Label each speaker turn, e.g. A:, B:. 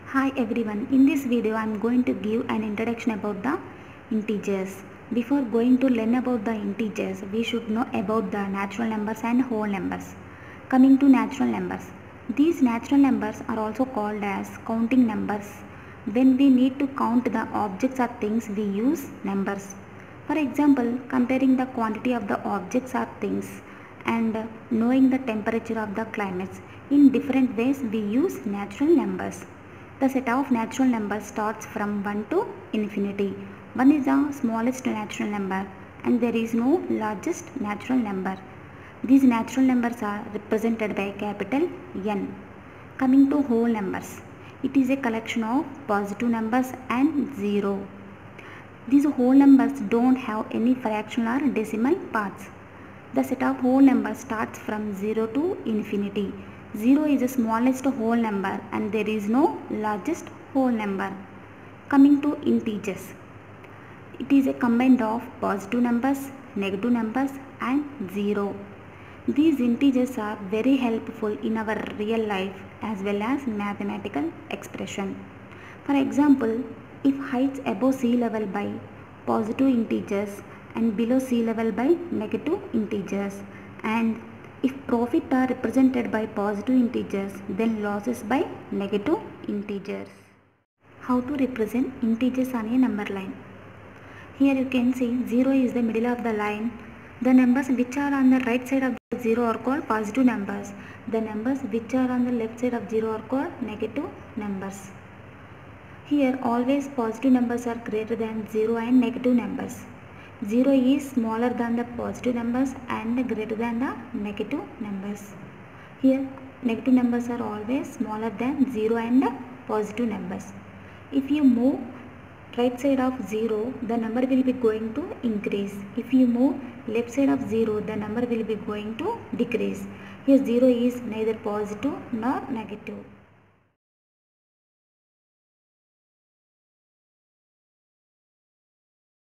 A: Hi everyone, in this video I am going to give an introduction about the integers. Before going to learn about the integers, we should know about the natural numbers and whole numbers. Coming to natural numbers, these natural numbers are also called as counting numbers. When we need to count the objects or things, we use numbers. For example, comparing the quantity of the objects or things and knowing the temperature of the climates. In different ways we use natural numbers. The set of natural numbers starts from 1 to infinity. 1 is the smallest natural number and there is no largest natural number. These natural numbers are represented by capital N. Coming to whole numbers, it is a collection of positive numbers and 0. These whole numbers don't have any fractional or decimal parts. The set of whole numbers starts from 0 to infinity. 0 is the smallest whole number and there is no largest whole number. Coming to integers, it is a combined of positive numbers, negative numbers and 0. These integers are very helpful in our real life as well as mathematical expression. For example, if heights above sea level by positive integers and below sea level by negative integers, and if profit are represented by positive integers, then losses by negative integers. How to represent integers on a number line? Here you can see 0 is the middle of the line. The numbers which are on the right side of the 0 are called positive numbers. The numbers which are on the left side of 0 are called negative numbers. Here always positive numbers are greater than 0 and negative numbers. 0 is smaller than the positive numbers and greater than the negative numbers. Here negative numbers are always smaller than 0 and positive numbers. If you move right side of 0, the number will be going to increase. If you move left side of 0, the number will be going to decrease. Here 0 is neither positive nor negative.